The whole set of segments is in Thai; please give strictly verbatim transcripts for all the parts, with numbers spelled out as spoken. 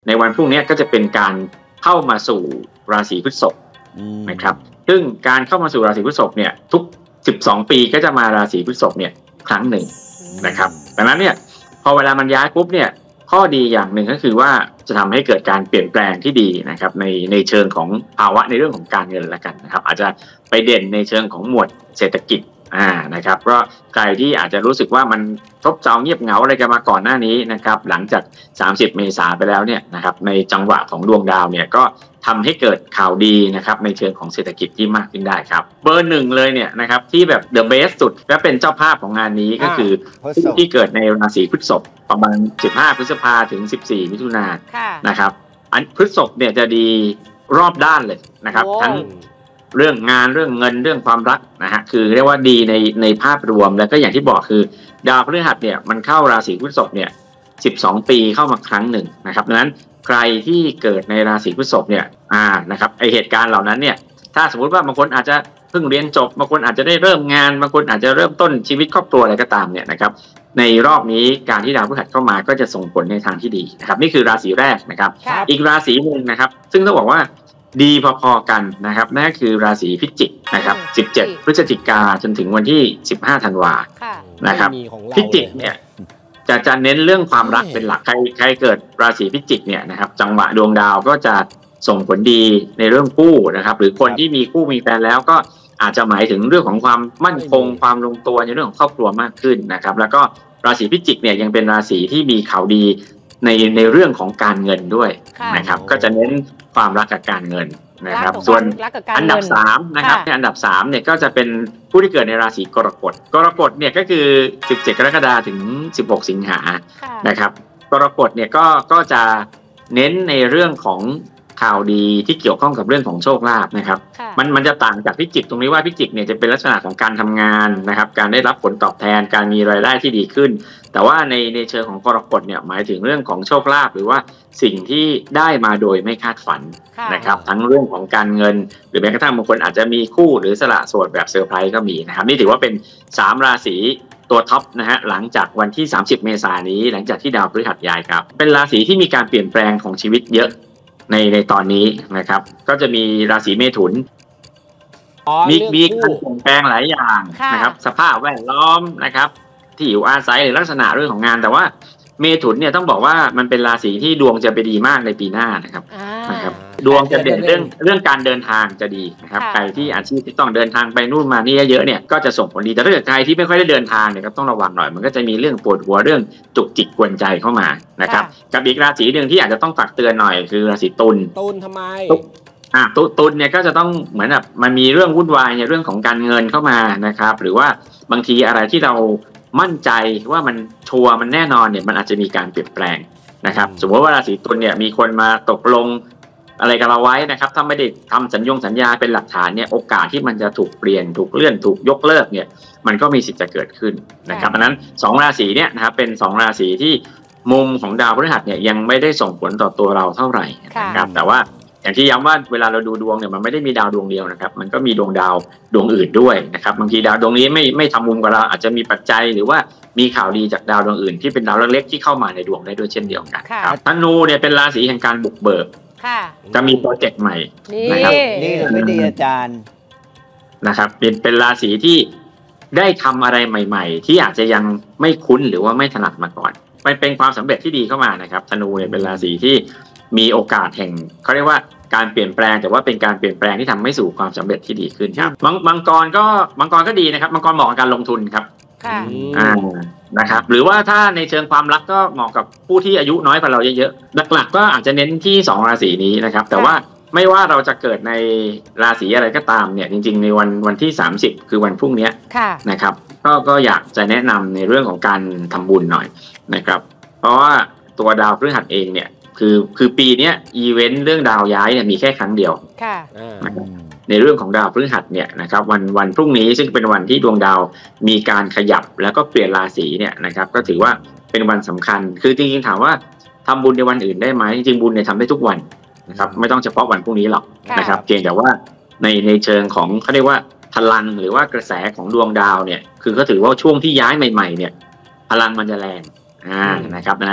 ในวันพรุ่งนี้ก็จะเป็นการเข้ามาสู่ราศีพฤษภนะครับซึ่งการเข้ามาสู่ราศีพฤษภเนี่ยทุกสิบสองปีก็จะมาราศีพฤษภเนี่ยครั้งหนึ่งนะครับดังนั้นเนี่ยพอเวลามันย้ายปุ๊บเนี่ยข้อดีอย่างหนึ่งก็คือว่าจะทำให้เกิดการเปลี่ยนแปลงที่ดีนะครับในในเชิงของภาวะในเรื่องของการเงินละกันนะครับอาจจะไปเด่นในเชิงของหมวดเศรษฐกิจอ่านะครับก็ใครที่อาจจะรู้สึกว่ามันทบเจาเงียบเหงาอะไรกันมาก่อนหน้านี้นะครับหลังจากสามสิบเมษายนไปแล้วเนี่ยนะครับในจังหวะของดวงดาวเนี่ยก็ทำให้เกิดข่าวดีนะครับในเชิงของเศรษฐกิจที่มากขึ้นได้ครับเบอร์หนึ่งเลยเนี่ยนะครับที่แบบเดอะเบสสุดและเป็นเจ้าภาพของงานนี้ก็คือที่เกิดในราศีพฤษภประมาณสิบห้าพฤษภาถึงสิบสี่มิถุนายนนะครับอันพฤษภเนี่ยจะดีรอบด้านเลยนะครับทั้งเรื่องงานเรื่องเงินเรื่องความรักนะฮะคือเรียกว่าดีในในภาพรวมแล้วก็อย่างที่บอกคือดาวพฤหัสเนี่ยมันเข้าราศีพฤษภเนี่ยสิบสองปีเข้ามาครั้งหนึ่งนะครับดังนั้นใครที่เกิดในราศีพฤษภเนี่ยอ่านะครับไอเหตุการณ์เหล่านั้นเนี่ยถ้าสมมุติว่าบางคนอาจจะเพิ่งเรียนจบบางคนอาจจะได้เริ่มงานบางคนอาจจะเริ่มต้นชีวิตครอบครัวอะไรก็ตามเนี่ยนะครับในรอบนี้การที่ดาวพฤหัสเข้ามาก็จะส่งผลในทางที่ดีนะครับนี่คือราศีแรกนะครับอีกราศีหนึ่งนะครับซึ่งต้องบอกว่าดีพอๆกันนะครับนั่นคือราศีพิจิกนะครับสิบเจ็ดพฤศจิกาจนถึงวันที่สิบห้าธันวานะครับพิจิกเนี่ยจะจะเน้นเรื่องความรักเป็นหลักใครใครเกิดราศีพิจิกเนี่ยนะครับจังหวะดวงดาวก็จะส่งผลดีในเรื่องคู่นะครับหรือคนที่มีคู่มีแฟนแล้วก็อาจจะหมายถึงเรื่องของความมั่นคงความลงตัวในเรื่องของครอบครัวมากขึ้นนะครับแล้วก็ราศีพิจิกเนี่ยยังเป็นราศีที่มีข่าวดีในในเรื่องของการเงินด้วยนะครับก็จะเน้นความรักกับการเงินนะครับส่วนอันดับสามนะครับในอันดับสามเนี่ยก็จะเป็นผู้ที่เกิดในราศีกรกฎกรกฎเนี่ยก็คือสิบเจ็ดกรกฎาคมถึงสิบหกสิงหานะครับกรกฎเนี่ยก็ก็จะเน้นในเรื่องของข่าวดีที่เกี่ยวข้องกับเรื่องของโชคลาภนะครับมันมันจะต่างจากพิจิกตรงนี้ว่าพิจิกเนี่ยจะเป็นลักษณะของการทำงานนะครับการได้รับผลตอบแทนการมีรายได้ที่ดีขึ้นแต่ว่าในในเชิงของกรกฎเนี่ยหมายถึงเรื่องของโชคลาภหรือว่าสิ่งที่ได้มาโดยไม่คาดฝันนะครับทั้งเรื่องของการเงินหรือแม้กระทั่งบางคนอาจจะมีคู่หรือสละโสดแบบเซอร์ไพรส์ก็มีนะครับนี่ถือว่าเป็นสามราศีตัวท็อปนะฮะหลังจากวันที่สามสิบเมษายนนี้หลังจากที่ดาวพฤหัสย้ายครับเป็นราศีที่มีการเปลี่ยนแปลงของชีวิตเยอะในในตอนนี้นะครับก็จะมีราศีเมถุนมีมีการเปลี่ยนแปลงหลายอย่างนะครับสภาพแวดล้อมนะครับที่อยู่อาศัยหรือลักษณะเรื่องของงานแต่ว่าเมถุนเนี่ยต้องบอกว่ามันเป็นราศีที่ดวงจะไปดีมากในปีหน้านะครับนะครับดวงจะเด่นเรื่องเรื่องการเดินทางจะดีนะครับใครที่อาชีพที่ต้องเดินทางไปนู่นมานี่เยอะเนี่ยก็จะส่งผลดีแต่ถ้าเกิดใครที่ไม่ค่อยได้เดินทางเนี่ยก็ต้องระวังหน่อยมันก็จะมีเรื่องปวดหัวเรื่องจุกจิกกวนใจเข้ามานะครับกับอีกราศีหนึ่งที่อาจจะต้องฝากเตือนหน่อยคือราศีตุลตุลทำไมอ่าตุตุลเนี่ยก็จะต้องเหมือนแบบมันมีเรื่องวุ่นวายในเรื่องของการเงินเข้ามานะครับหรือว่าบางทีอะไรที่เรามั่นใจว่ามันชัวร์มันแน่นอนเนี่ยมันอาจจะมีการเปลี่ยนแปลงนะครับสมมติว่าราศีตุลเนี่ยมีคนมาตกลงอะไรกันเราไว้นะครับถ้าไม่ได้ทำสัญญงสัญญาเป็นหลักฐานเนี่ยโอกาสที่มันจะถูกเปลี่ยนถูกเลื่อนถูกยกเลิกเนี่ยมันก็มีสิทธิ์จะเกิดขึ้นนะครับดังนั้นสองราศีเนี่ยนะครับเป็นสองราศีที่มุมของดาวพฤหัสเนี่ยยังไม่ได้ส่งผลต่อตัวเราเท่าไหร่นะครับแต่ว่าอย่างที่ย้ำว่าเวลาเราดูดวงเนี่ยมันไม่ได้มีดาวดวงเดียวนะครับมันก็มีดวงดาวดวงอื่นด้วยนะครับบางทีดาวดวงนี้ไม่ไม่ทำมุมกับเราอาจจะมีปัจจัยหรือว่ามีข่าวดีจากดาวดวงอื่นที่เป็นดาวเล็กๆที่เข้ามาในดวงได้ด้วยเช่นเดียวกันครับธนูเนี่ยเป็นราศีแห่งการบุกเบิกจะมีโปรเจกต์ใหม่นะครับนี่ไม่ดีอาจารย์นะครับเป็นเป็นราศีที่ได้ทำอะไรใหม่ๆที่อาจจะยังไม่คุ้นหรือว่าไม่ถนัดมาก่อนมันเป็นความสำเร็จที่ดีเข้ามานะครับธนูเนี่ยเป็นราศีที่มีโอกาสแห่งเขาเรียกว่าการเปลี่ยนแปลงแต่ว่าเป็นการเปลี่ยนแปลงที่ทำให้สู่ความสำเร็จที่ดีขึ้นครับมังกรก็มังกรก็ดีนะครับมังกรเหมาะกับการลงทุนครับอ่านะครับหรือว่าถ้าในเชิงความรักก็เหมาะกับผู้ที่อายุน้อยกว่าเราเยอะๆหลักๆก็อาจจะเน้นที่สองราศีนี้นะครับแต่ว่าไม่ว่าเราจะเกิดในราศีอะไรก็ตามเนี่ยจริงๆในวันวันที่สามสิบคือวันพรุ่งนี้นะครับก็ก็อยากจะแนะนำในเรื่องของการทำบุญหน่อยนะครับเพราะว่าตัวดาวพฤหัสเองเนี่ยคือคือปีนี้อีเวนต์เรื่องดาวย้ายเนี่ยมีแค่ครั้งเดียวในเรื่องของดาวพฤหัสเนี่ยนะครับวันวันพรุ่งนี้ซึ่งเป็นวันที่ดวงดาวมีการขยับแล้วก็เปลี่ยนราศีเนี่ยนะครับก็ถือว่าเป็นวันสำคัญคือจริงๆถามว่าทำบุญในวันอื่นได้ไหมจริงๆบุญเนี่ยทำได้ทุกวันนะครับไม่ต้องเฉพาะวันพรุ่งนี้หรอกนะครับเพียงแต่ว่าในในเชิงของเขาเรียกว่าพลังหรือว่ากระแสของดวงดาวเนี่ยคือเขาถือว่าช่วงที่ย้ายใหม่ๆเนี่ยพลังมันจะแรงอ่านะครับดังนั้นเนี่ย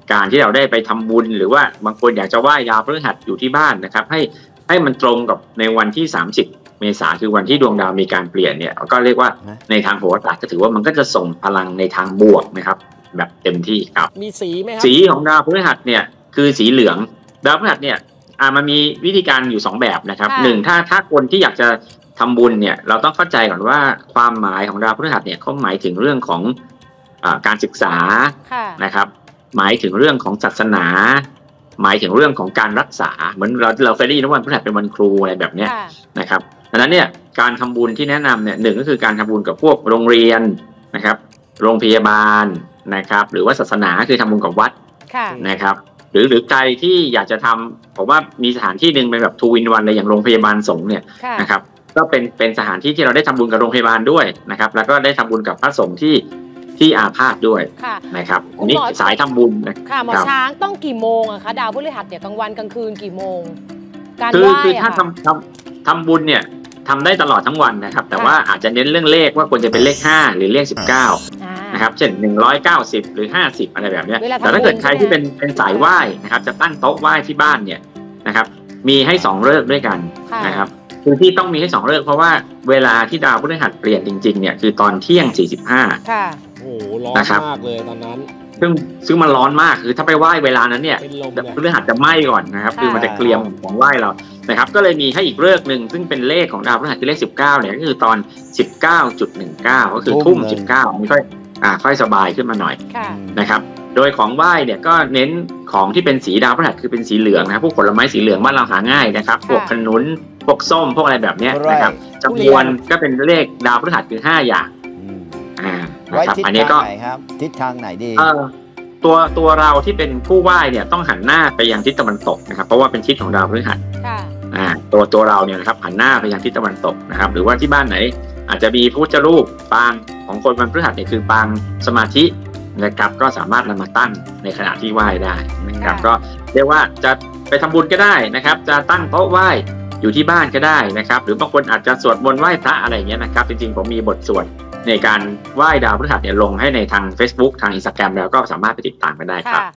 การที่เราได้ไปทำบุญหรือว่าบางคนอยากจะไหว้ดาวพฤหัสอยู่ที่บ้านนะครับให้ให้มันตรงกับในวันที่สามสิบเมษายนคือวันที่ดวงดาวมีการเปลี่ยนเนี่ยก็เรียกว่าในทางโหราศาสตร์ก็ถือว่ามันก็จะส่งพลังในทางบวกนะครับแบบเต็มที่ครับมีสีไหมครับสีของดาวพฤหัสเนี่ยคือสีเหลืองดาวพฤหัสเนี่ยอ่ามันมีวิธีการอยู่สองแบบนะครับหนึ่งถ้าถ้าคนที่อยากจะทำบุญเนี่ยเราต้องเข้าใจก่อนว่าความหมายของดาวพฤหัสเนี่ยเขาหมายถึงเรื่องของอ่าการศึกษานะครับหมายถึงเรื่องของศาสนาหมายถึงเรื่องของการรักษาเหมือนเราเราเคยได้ยินว่าวันพฤหัสเป็นวันครูอะไรแบบเนี้ยนะครับดังนั้นเนี่ยการทำบุญที่แนะนำเนี่ยหนึ่งก็คือการทำบุญกับพวกโรงเรียนนะครับโรงพยาบาลนะครับหรือว่าศาสนาคือทำบุญกับวัดนะครับหรือหรือใครที่อยากจะทำผมว่ามีสถานที่หนึ่งเป็นแบบทูวินวันเลยอย่างโรงพยาบาลสงฆ์เนี่ยนะครับก็เป็นเป็นสถานที่ที่เราได้ทำบุญกับโรงพยาบาลด้วยนะครับแล้วก็ได้ทำบุญกับพระสงฆ์ที่ที่อาพาธด้วยนะครับนี่สายทำบุญค่ะหมอช้างต้องกี่โมงอะคะดาวพฤหัสเนี่ยกลางวันกลางคืนกี่โมงการไหว้คือถ้าทำทำทำบุญเนี่ยทำได้ตลอดทั้งวันนะครับแต่ว่าอาจจะเน้นเรื่องเลขว่าควรจะเป็นเลขห้าหรือเลขสิบเก้านะครับเช่นหนึ่งร้อยเก้าสิบหรือห้าสิบอะไรแบบนี้แต่ถ้าเกิดใครที่เป็นเป็นสายไหว้นะครับจะตั้งโต๊ะไหว้ที่บ้านเนี่ยนะครับมีให้สองฤกษ์ด้วยกันนะครับคือที่ต้องมีให้สองฤกษ์เพราะว่าเวลาที่ดาวพฤหัสเปลี่ยนจริงๆเนี่ยคือตอนเที่ยงสี่สิบห้าค่ะโอ้โหร้อนมากเลยตอนนั้นซึ่งซึ่งมันร้อนมากคือถ้าไปไหว้เวลานั้นเนี่ยพฤหัสจะไหม้ก่อนนะครับคือมันจะเกลียมของไหว้เรานะครับก็เลยมีให้อีกฤกษ์หนึ่งซึ่งเป็นเลขของดาวพฤหัสคือเลขสิบเก้าเนี่ยก็คือตอน สิบเก้าจุดหนึ่งเก้า ก็คือทุ่มสิบเก้ามันค่อยอ่าค่อยสบายขึ้นมาหน่อยนะครับโดยของไหว้เนี่ยก็เน้นของที่เป็นสีดาวพฤหัสคือเป็นสีเหลืองนะพวกผลไม้สีเหลืองบ้านเราหาง่ายนะครับพวกขนุนพวกส้มพวกอะไรแบบนี้นะครับจำนวนก็เป็นเลขดาวพฤหัสคือห้าอย่างอ่านะครับอันนี้ก็ทิศทางไหนดีเออตัวตัวเราที่เป็นผู้ไหว้เนี่ยต้องหันหน้าไปยังทิศตะวันตกนะครับเพราะว่าเป็นทิศของดาวพฤหัสอ่าตัวตัวเราเนี่ยนะครับหันหน้าไปยังทิศตะวันตกนะครับหรือว่าที่บ้านไหนอาจจะมีพระพุทธรูปปางของคนวันพฤหัสเนี่ยคือปางสมาธินะครับก็สามารถนำมาตั้งในขณะที่ไหว้ได้นะครับก็เรียกว่าจะไปทำบุญก็ได้นะครับจะตั้งโต๊ะไหว้อยู่ที่บ้านก็ได้นะครับหรือบางคนอาจจะสวดมนต์ไหว้พระอะไรอย่างเงี้ยนะครับจริงๆผมมีบทสวดในการไหว้ดาวพฤหัสเนี่ยลงให้ในทาง Facebook ทาง Instagram แล้วก็สามารถไปติดตามกันได้ครับ